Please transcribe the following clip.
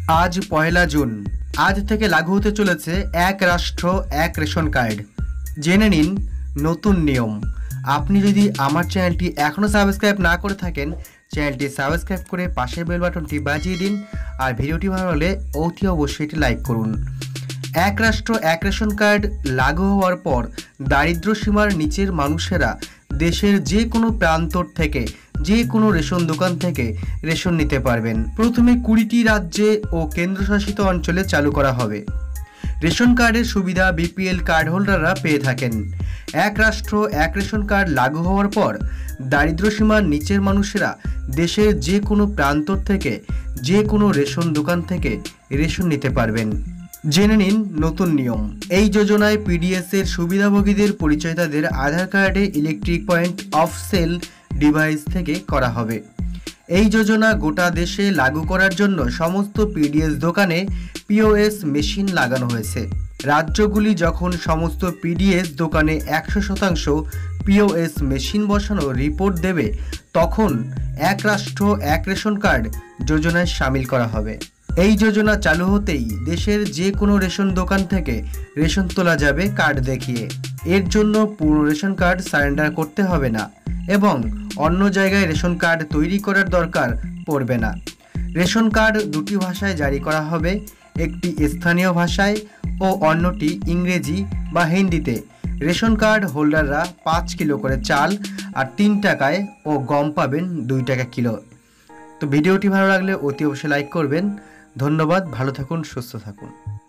আজ পহেলা জুন। আজ থেকে লাগু হতে চলেছে এক রাষ্ট্র এক রেশন কার্ড। জেনে নিন নতুন নিয়ম। আপনি যদি আমার চ্যানেলটি এখনও সাবস্ক্রাইব না করে থাকেন, চ্যানেলটি সাবস্ক্রাইব করে পাশের বেল বাটনটি বাজিয়ে দিন। আর ভিডিওটি ভালো হলে অতি অবশ্যই এটি লাইক করুন। এক রাষ্ট্র এক রেশন কার্ড লাগু হওয়ার পর দারিদ্র্য সীমার নিচের মানুষেরা দেশের যে কোনো প্রান্তর থেকে যে কোনো রেশন দোকান থেকে রেশন নিতে পারবেন। প্রথমে 20টি রাজ্যে ও কেন্দ্রশাসিত অঞ্চলে চালু করা হবে। রেশন কার্ডের সুবিধা বিপিএল কার্ড হোল্ডাররা পেয়ে থাকেন। এক রাষ্ট্র এক রেশন কার্ড লাগু হওয়ার পর দারিদ্র্য সীমার নিচের মানুষেরা দেশের যে কোনো প্রান্তর থেকে যে কোনো রেশন দোকান থেকে রেশন নিতে পারবেন। জেনে নিন নতুন নিয়ম। এই যোজনায় পিডিএস এর সুবিধাভোগীদের পরিচয় তাদের আধার কার্ডে electric point of sale device থেকে করা হবে। এই যোজনা গোটা দেশে লাগু করার জন্য সমস্ত পিডিএস দোকানে পিওএস মেশিন লাগানো হয়েছে। রাজ্যগুলি যখন সমস্ত পিডিএস দোকানে 100% পিওএস মেশিন বসানো রিপোর্ট দেবে, তখন এক রাষ্ট্র এক রেশন কার্ড যোজনায় সামিল করা হবে। এই যোজনা চালু হতেই দেশের যে কোনো রেশন দোকান থেকে রেশন তোলা যাবে কার্ড দেখিয়ে। এর জন্য পুরো রেশন কার্ড সারেন্ডার করতে হবে না এবং অন্য জায়গায় রেশন কার্ড তৈরি করার দরকার পড়বে না। রেশন কার্ড দুটি ভাষায় জারি করা হবে, একটি স্থানীয় ভাষায় ও অন্যটি ইংরেজি বা হিন্দিতে। রেশন কার্ড হোল্ডাররা 5 কিলো করে চাল আর 3 টাকায় ও গম পাবেন 2 টাকা কিলো। তো ভিডিওটি ভালো লাগলে অতি অবশ্যই লাইক করবেন। ধন্যবাদ, ভালো থাকুন, সুস্থ থাকুন।